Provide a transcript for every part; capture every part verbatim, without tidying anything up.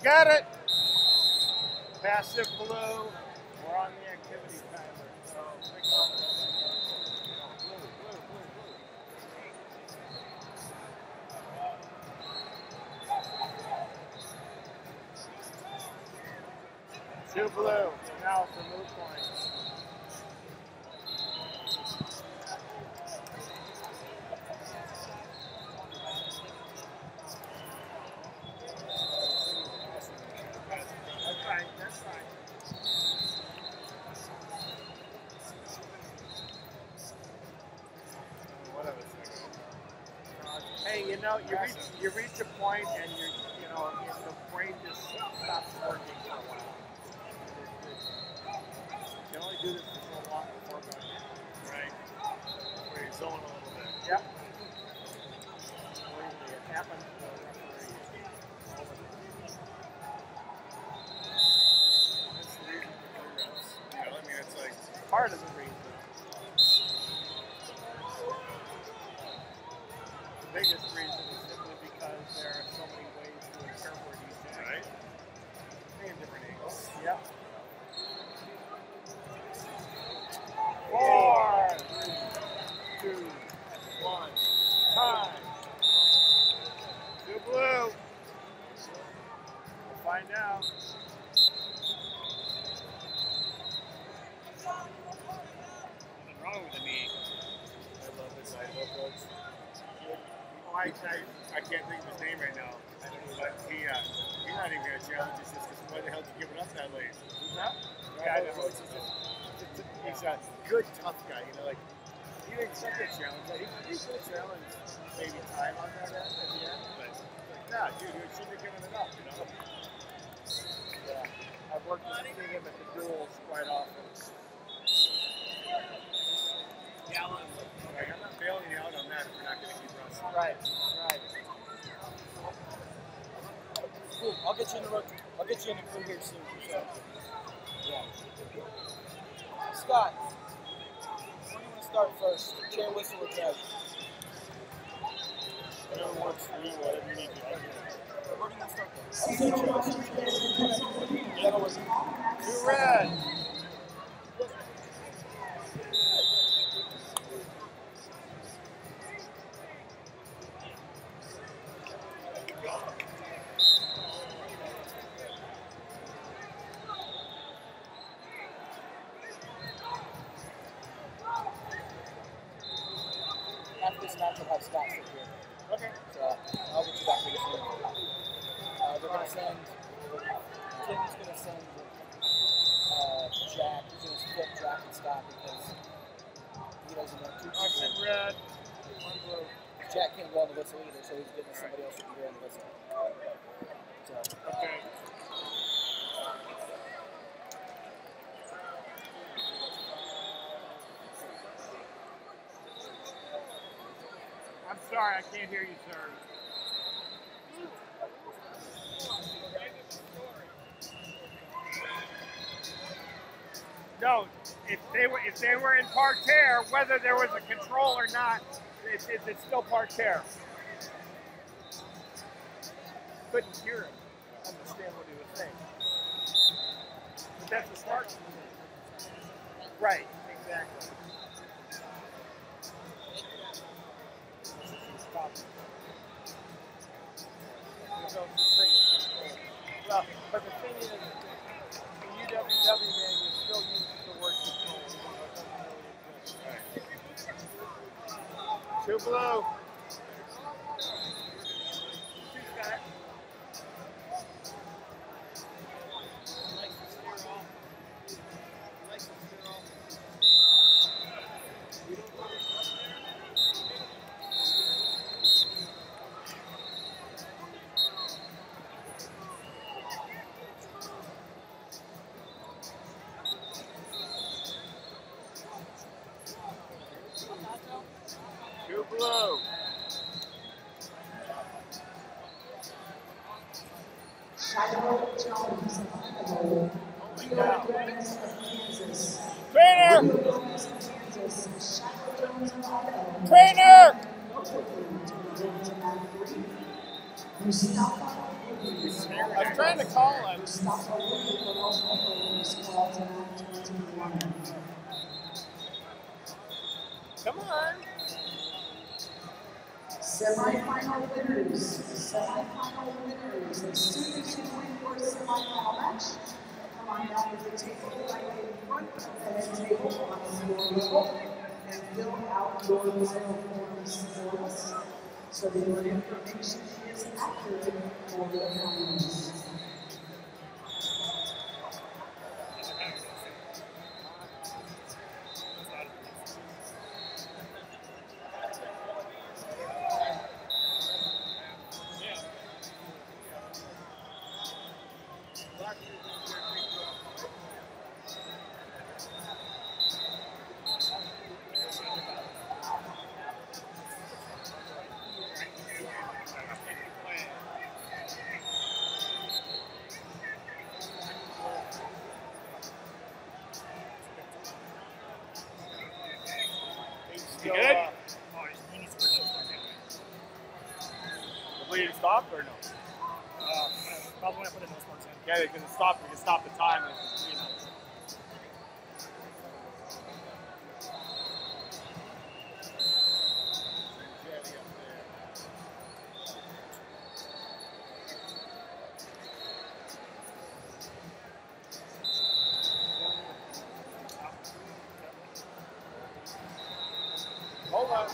got it. Passive blue. We're on the activity timer. So click on this. Blue, blue, blue, blue. Two blue. So now for move points. That's fine. That's fine. Whatever. Hey, you know, you reach you reach a point and you you know the brain just stops working for a while. You can only do this for so long before going in. Right. Where you zone a little bit. Yep. It happens to the referee all the time. That's the reason for three reps. You know, I mean, it's like part of the reason. The biggest reason is simply because there are so many ways to interpret each thing. Right. And different angles. Yep. Four, three, two, one, time. Two blue. We'll find out. Nothing wrong with the knee. I love this Idaho coach. Oh, I, I, I can't think of his name right now. But he, uh, he's not even going to challenge us just because why the hell did you give it up that late? Who's that? Yeah, Idaho coach. He's a good, tough guy. You know, like, he didn't accept that challenge. He, he could challenge maybe time on that end at the end. But, like, nah, dude, you shouldn't have given it up, you know? Yeah. I've worked with him at the duels quite often. Gallon. Okay, I'm not bailing you out on that if we're not going to keep wrestling. Right, right. Cool. I'll get you in the road. I'll get you in the crew here soon. So. Yeah. Scott, where do you want to start first? Chair, whistle, or tag? Whatever works for you, whatever you need to do. Where do you want to start first? I'll say chair, whistle, chair. Yeah, no worries. Two red. After this match, I'll have Scott sit here. Okay. So I'll get you back to this room. Uh, they're going to send, Tim's going to send uh, Jack, he's going to split Jack and Scott because he doesn't know two I said red. One blue. Jack can't go on the whistle either, so he's getting somebody else to be on the whistle. So, okay. I'm sorry, I can't hear you, sir. No, if they were if they were in parterre, whether there was a control or not, it, it, it's still parterre. Couldn't hear him, understand what he was saying. But that's the smart. Right, exactly. Well, but the thing is, in U W W, man, you still use the word control. Two blue. Two Scott. Likes to steer off. Likes to steer off. Two blue. Trainer! Trainer! I was trying to call him. Come on. Semi-final winners. Semi-final winners. The students who win for the semi-final match come on down to the table right in front of the head table on your level and fill out your final forms for us so that your information is accurate for the finalists. You good? Uh, oh, he needs to put those ones in. The bleeding stop or no? Uh, probably when I put in those ones in. Yeah, they can stop. We can stop the time. And, you know. Hold on.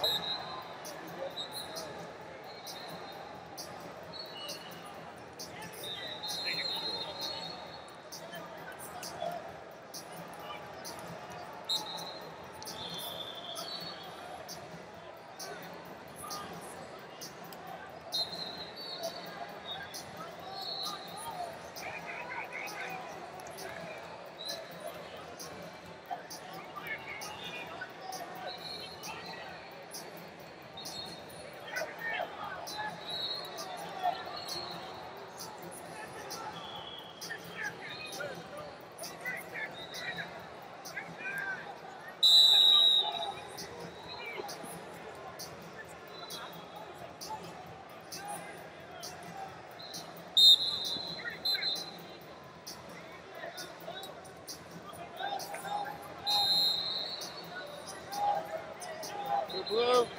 Blue.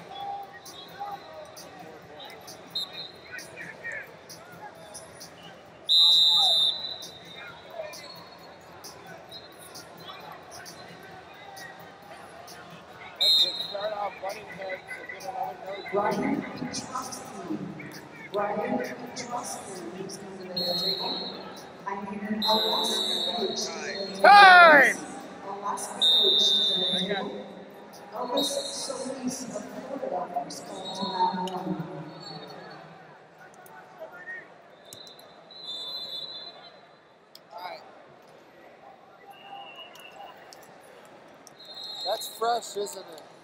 Start off running head to get another note. Brian Petrosky. Brian Petrosky is coming to the table. I need an Alaska coach to the table. Time! Alaska coach to the table. Elvis Solis of Florida is called to round one. Alright. That's fresh, isn't it?